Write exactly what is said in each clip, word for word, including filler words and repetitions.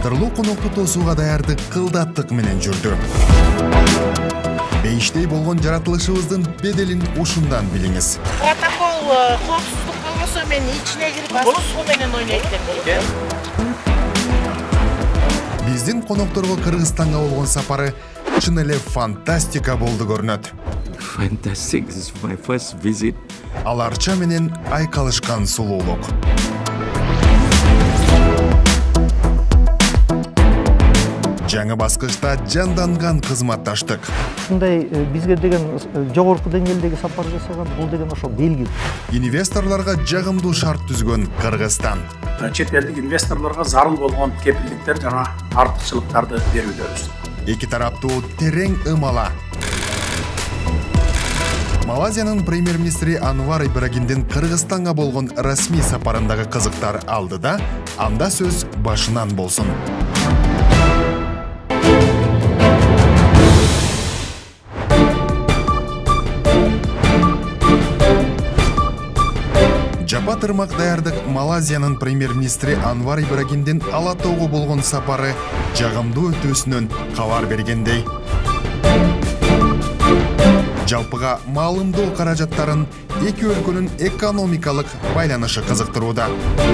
Кадырлуу конокду тосууга даярдык кылдаттык менен жүрдү. Бейиштей болгон жаратылышыбыздын беделин ушундан билиңиз. Протокол коопсуздук болбосо мен ичине кирип суу менен ойнойт деп. Биздин конокторго Кыргызстанга болгон сапары чын эле фантастика болду көрүнөт. Fantastic, this is my first visit. Аларча менен айкалышкан сулуулук. Жаңы баскычта жанданган кызматташтык. Ушундай бизге деген жогорку деңгээлдеги сапар жасаган, бул деген ошо белги. Инвесторлорго жагымдуу шарт түзгөн Кыргызстан. Чет элдик инвесторлорго зарыл болгон кепилдиктер жана артыкчылыктарды берүүдөбүз. Эки тараптуу терең ымала. Малайзиянын премьер-министри Анвар Ибрагимдин Кыргызстанга болгон расмий сапарындагы кызыктар алды да, анда сөз башынан болсун. Жапа тырмак даярдык Малайзиянын премьер-министри Анвар Ибрагимдин Ала тоого болгон сапары жагымдуу өтүүсүнөн кабар бергендей. Жалпыга маалымдоо каражаттарын эки өлкөнүн экономикалык байланышы кызыктырууда.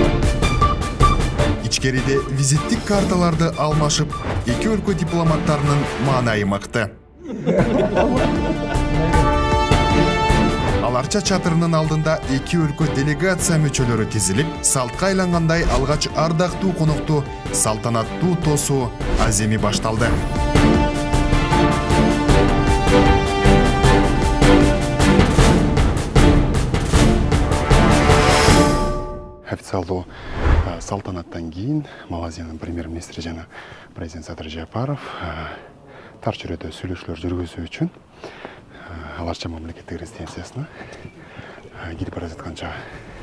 Ичкериде визиттик карталарды алмашып, эки өлкө дипломаттарынын маанайы мыкты. Аларча чатырынын алдында эки өлкө делегация мүчөлөрү тизилип, салтка айлангандай алгач ардактуу конокту салтанаттуу тосуу аземи башталды. Официалдуу салтанаттан кийин Малайзиянын премьер-министри жана президент Садыр Жапаров тар чөйрөдө сүйлөшүүлөр жүргүзүү үчүн аларча мамлекеттик резиденциясына кирип бара жаткан чагы.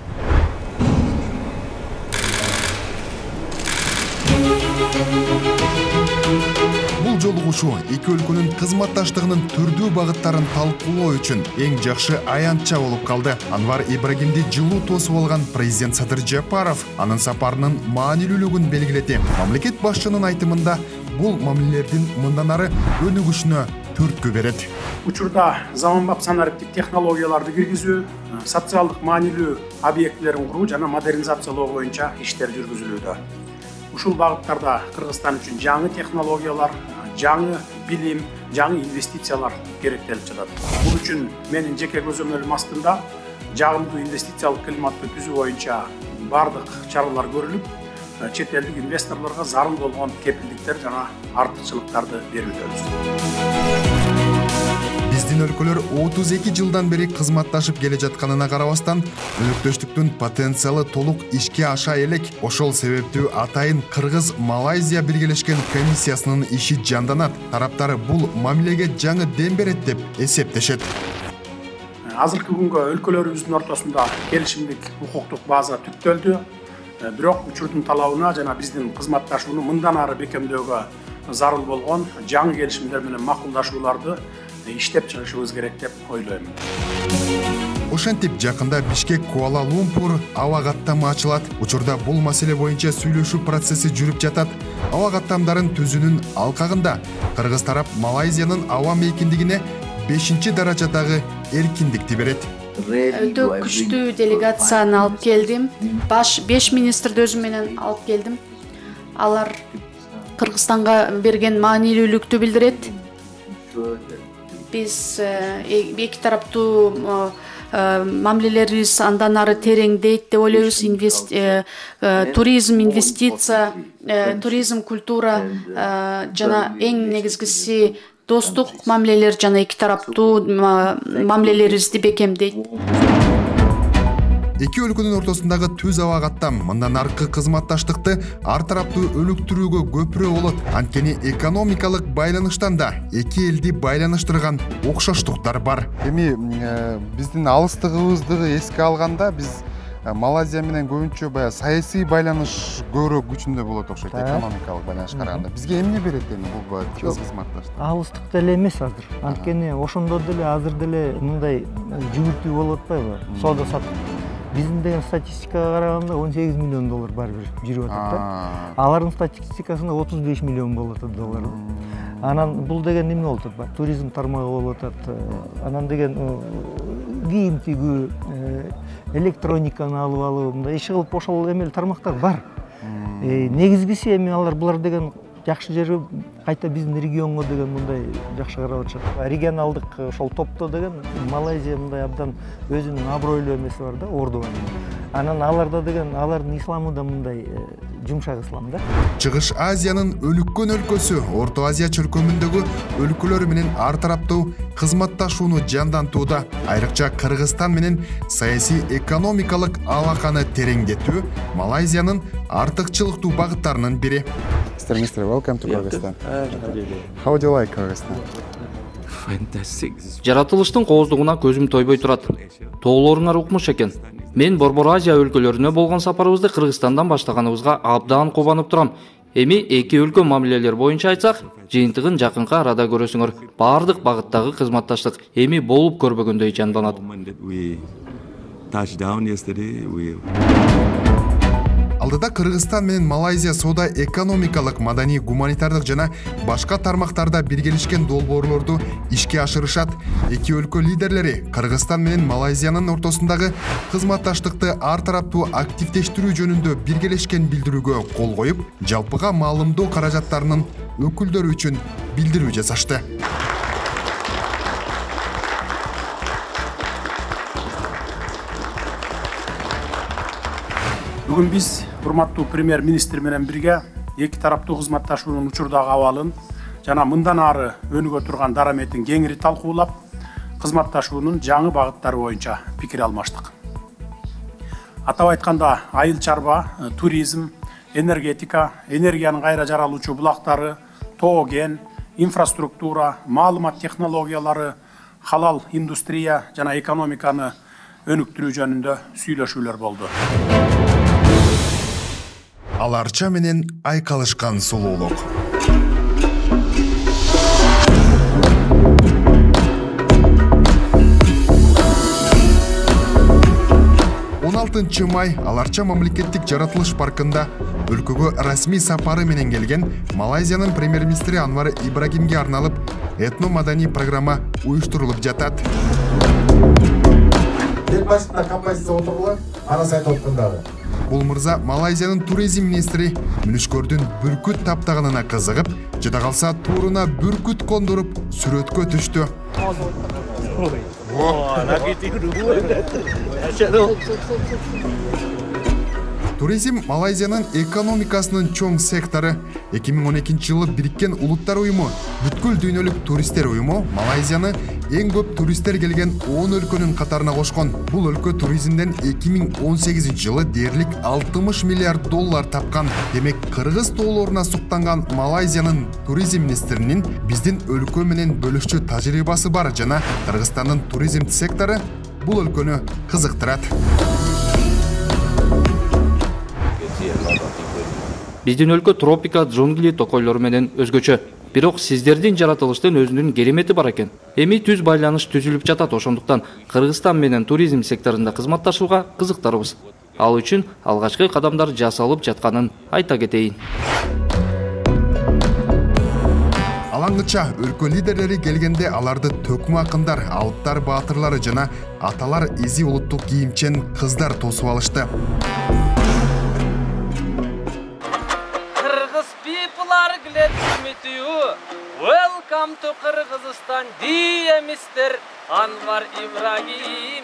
Бул жолугушуу эки өлкөнүн кызматташтыгынын түрдүү багыттарын талкуулоо үчүн эң жакшы аянтча болуп калды. Анвар Ибрагимди жылуу тосуп алган президент Садыр Жапаров анын сапарынын маанилүүлүгүн белгиледи. Мамлекет башчынын айтымында бул мамилелердин мындан ары өнүгүшүнө түрткү берет. Учурда заманбап санариптик технологияларды киргизүү, социалдык маанилүү объектилерин куруу жана модернизациялоо боюнча иштер жүргүзүлүүдө. Ушул багыттарда Кыргызстан үчүн жаңы технологиялар, жаңы билим, жаңы инвестициялар керектелип жатат. Бул үчүн менин жеке көзөмөлүм астында жагымдуу инвестициялык климатты түзүү боюнча бардык чаралар көрүлүп, чет элдик инвесторлорго зарыл болгон кепилдиктер жана артыкчылыктарды берүүдөбүз. Биздин өлкөлөр отуз эки жылдан бери кызматташып келе жатканына карабастан, өнөктөштүктүн потенциалы толук ишке аша элек. Ошол себептүү атайын Кыргыз-Малайзия биргелешкен комиссиясынын иши жанданат. Тараптары бул мамилеге жаңы дем берет деп эсептешет. Азыркы күнгө өлкөлөрүбүздүн ортосунда келишимдик укуктук база түптөлдү. Бирок учурдун талабына жана биздин кызматташууну мындан ары бекемдөөгө зарыл болгон жаңы келишимдер менен макулдашууларды иштеп чыгышыбыз керек деп ойлойм. Ошентип жакында Бишкек Куала-Лумпур аба каттамы ачылат. Учурда бул маселе боюнча сүйлөшүү процесси жүрүп жатат. Аба каттамдарын түзүүнүн алкагында Кыргыз тарап Малайзиянын аба мейкиндигине бешинчи даражадагы эркиндикти берет. Өтө күчтүү делегацияны алып келдим. Баш беш министрди өзүм менен алып келдим. Алар Кыргызстанга берген маанилүүлүктү билдирет. Биз эки тараптуу мамилелерибиз андан ары тереңдейт деп ойлойбуз. Туризм, инвестиция, туризм, культура жана эң негизгиси достук мамилелер жана эки тараптуу мамилелерибизди бекемдейт. Эки өлкөнүн ортосундагы түз аба каттам мындан аркы кызматташтыкты ар тараптуу өнүктүрүүгө көпүрө болот. Анткени экономикалык байланыштан да эки элди байланыштырган окшоштуктар бар. Эми биздин алыстыгыбызды эске алганда биз Малайзия менен көбүнчө баягы саясий байланыш көбүрөөк күчүндө болот окшойт, экономикалык байланышка караганда. Бизге эмне берет эми бул тез кызматташтык? Алыстык деле эмес азыр. Анткени ошондо деле азыр деле мындай жүгүртүү болуп атпайбы? Соода саттык. биздин деген статистикага караганда он сегиз миллион доллар баары бир жүрүп атат да. Алардын статистикасында отуз беш миллион болуп атат доллар. Анан бул деген эмне болуп атат? Туризм тармагы болуп атат. Анан деген кийим тигүү, электрониканы алып алуу, мындай иш кылып ошол эмел тармактар бар. Негизгиси эми алар булар деген жакшы жери кайта биздин регионго деген мындай жакшы карап атышат. Регионалдык ошол топто деген Малайзия мындай абдан өзүнүн абройлуу эмеси бар да, орду бар. Анан аларда деген алардын исламы да мындай жумшак ислам да. Чыгыш Азиянын өлүккөн өлкөсү Орто Азия чөлкөмүндөгү өлкөлөр менен ар тараптуу кызматташууну жандантууда, айрыкча Кыргызстан менен саясий экономикалык алаканы тереңдетүү Малайзиянын артыкчылыктуу багыттарынын бири. Mister Mister, welcome to Kyrgyzstan. How do you like Kyrgyzstan? Fantastic. Жаратылыштын кооздугуна көзүм тойбой турат. Тоолоруңар укмуш экен. Мен Борбор Азия өлкөлөрүнө болгон сапарыбызды Кыргызстандан баштаганыбызга абдан кубанып турам. Эми эки өлкө мамилелер боюнча айтсак, жыйынтыгын жакынкы арада көрөсүңөр. Бардык багыттагы кызматташтык эми болуп көрбөгөндөй жанданат. Алдыда Кыргызстан менен Малайзия соода экономикалык, маданий, гуманитардык жана башка тармактарда биргелешкен долбоорлорду ишке ашырышат. Эки өлкө лидерлери Кыргызстан менен Малайзиянын ортосундагы кызматташтыкты ар тараптуу активдештирүү жөнүндө биргелешкен билдирүүгө кол коюп, жалпыга маалымдоо каражаттарынын өкүлдөрү үчүн билдирүү жасашты. Бүгүн биз урматтуу премьер-министр менен бирге эки тараптуу кызматташуунун учурдагы абалын жана мындан ары өнүгө турган дараметин кеңири талкуулап, кызматташуунун жаңы багыттары боюнча пикир алмаштык. Атап айтканда, айыл чарба, туризм, энергетика, энергиянын кайра жаралуучу булактары, тоо кен, инфраструктура, маалымат технологиялары, халал индустрия жана экономиканы өнүктүрүү жөнүндө сүйлөшүүлөр болду. Аларча менен айкалышкан сулуулук. он алтынчы май Аларча мамлекеттик жаратылыш паркында өлкөгө расмий сапары менен келген Малайзиянын премьер-министри Анвар Ибрагимге арналып этно-маданий программа уюштурулуп жатат. Эл башында композиция отургула, анан сайт отундагы. Бул мырза Малайзиянын туризм министри мүнүшкөрдүн бүркүт таптагынына кызыгып, жада калса тууруна бүркүт кондуруп сүрөткө түштү. Туризм Малайзиянын экономикасынын чоң сектору. эки миң он экинчи жылы Бириккен Улуттар уюму, бүткүл дүйнөлүк туристтер уюму Малайзияны эң көп туристтер келген он өлкөнүн катарына кошкон. Бул өлкө туризмден эки миң он сегизинчи жылы дээрлик алтымыш миллиард доллар тапкан. Демек, кыргыз тоолоруна суктанган Малайзиянын туризм министринин биздин өлкө менен бөлүшчү тажрыйбасы бар жана Кыргызстандын туризм сектору бул өлкөнү кызыктырат. Биздин өлкө тропика, джунгли, токойлору менен өзгөчө. Бирок сиздердин жаратылыштын өзүнүн керемети бар экен. Эми түз байланыш түзүлүп жатат, ошондуктан Кыргызстан менен туризм секторунда кызматташууга кызыктарбыз. Ал үчүн алгачкы кадамдар жасалып жатканын айта кетейин. Алаңгыча өлкө лидерлери келгенде аларды төкмө акындар, алыптар баатырлары жана аталар изи улуттук кийимчен кыздар тосуп алышты. Welcome to Kyrgyzstan, dear Mister Anwar Ibragim.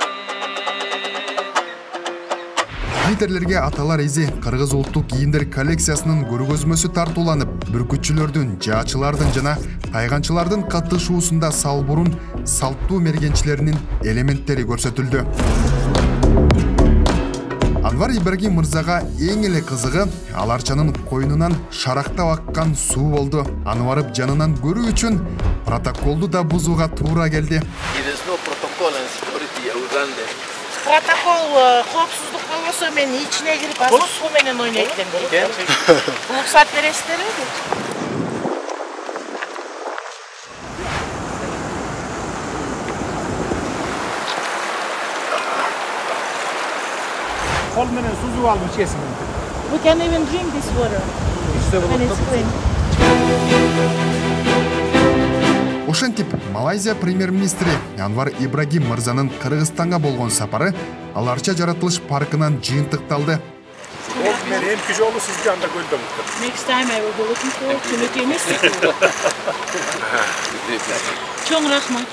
Лидерлерге аталар изи кыргыз улуттук кийимдер коллекциясынын көргөзмөсү тартууланып, бүркүтчүлөрдүн, жаачылардын жана тайганчылардын катышуусунда салбурун салттуу мергенчилеринин элементтери көрсөтүлдү. Анвар Ибрагим мырзага эң эле кызыгы аларчанын койнунан шарактап аккан суу болду. Аны барып жанынан көрүү үчүн протоколду да бузууга туура келди. Протокол коопсуздук болбосо мен ичине кирип азыр суу менен ойнойт элем дейт. Уруксат бересиздерби? кол менен сузуп алып ичесиң мүмкүн. We can even drink this water. And it's clean. Ошентип Малайзия премьер-министри Анвар Ибрагим мырзанын Кыргызстанга болгон сапары Аларча жаратылыш паркынан жыйынтыкталды. Мен эмки жолу сизди анда көрдүм. Next time I will be looking for Түнөк эмес. Чоң рахмат.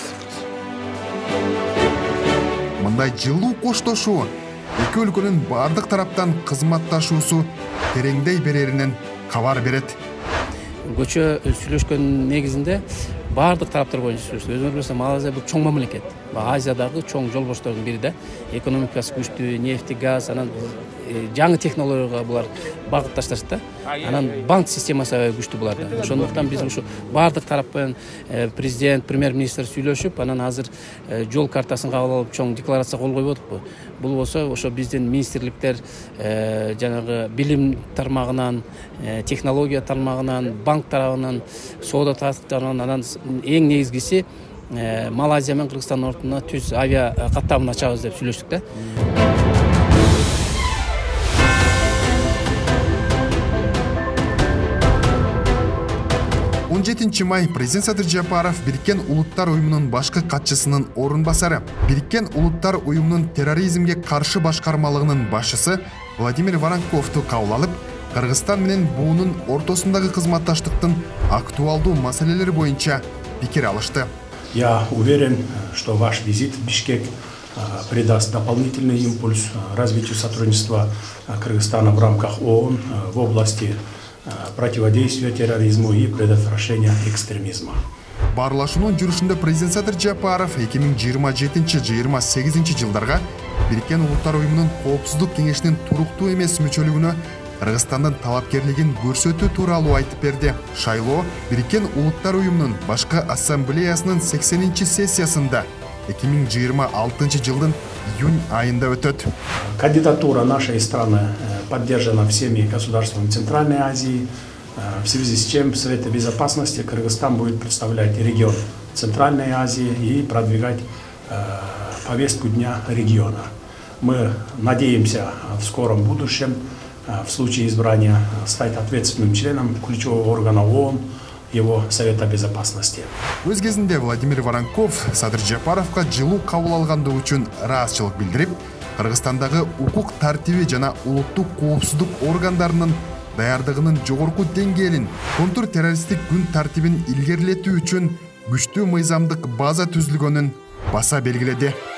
Мындай жылуу коштошуу эки өлкөнүн бардык тараптан кызматташуусу тереңдей береринен кабар берет. Көчө сүйлөшкөн негизинде бардык тараптар боюнча сүйлөштүк. Өзүңөр билесиңер, Малайзия бул чоң мамлекет. Азиядагы чоң жолбоштордун бири да. Экономикасы күчтүү, нефти, газ, анан жаңы технологияга булар багытташтырышты да. Анан банк системасы күчтүү буларда. Ошондуктан биз ушу бардык тарап менен президент, премьер-министр сүйлөшүп, анан азыр жол картасын кабыл алып чоң декларация кол коюп атпы. Бул болсо ошо биздин министрликтер жанагы билим тармагынан, технология тармагынан, банк тарабынан, соода тарабынан, анан эң негизгиси Малайзия менен Кыргызстандын ортуна түз авиа каттамын ачабыз деп сүйлөштүк да. он жетинчи май президент Садыр Жапаров Бириккен Улуттар уюмунун башкы катчысынын орун басары, Бириккен Улуттар уюмунун терроризмге каршы башкармалыгынын башчысы Владимир Воронковду кабыл алып, Кыргызстан менен буунун ортосундагы кызматташтыктын актуалдуу маселелери боюнча пикир алышты. Я уверен, что ваш визит в Бишкек придаст дополнительный импульс развитию сотрудничества Кыргызстана в рамках ООН в области противодействия терроризму и предотвращения экстремизма. Барлашуунун жүрүшүндө президент Садыр Жапаров эки миң жыйырма жетинчи — жыйырма сегизинчи жылдарга Бириккен Улуттар уюмунун коопсуздук кеңешинин туруктуу эмес мүчөлүгүнө Кыргызстандын талапкерлигин көрсөтүү тууралуу айтып берди. Шайлоо Бириккен Улуттар уюмунун башкы ассамблеясынын сексенинчи сессиясында эки миң жыйырма алтынчы жылдын июнь айында өтөт. Кандидатура нашей страны поддержана всеми государствами Центральной Азии, в связи с чем в Совете Безопасности Кыргызстан будет представлять регион Центральной Азии и продвигать повестку дня региона. Мы надеемся в скором будущем в случае избрания стать ответственным членом ключевого органа ООН, его Совета Безопасности. Өз кезинде Владимир Воронков Садыр Жапаровка жылуу кабыл алгандыгы үчүн ыраазычылык билдирип, Кыргызстандагы укук тартиби жана улуттук коопсуздук органдарынын даярдыгынын жогорку деңгээлин, контур террористтик күн тартибин илгерилетүү үчүн күчтүү мыйзамдык база түзүлгөнүн баса белгиледи.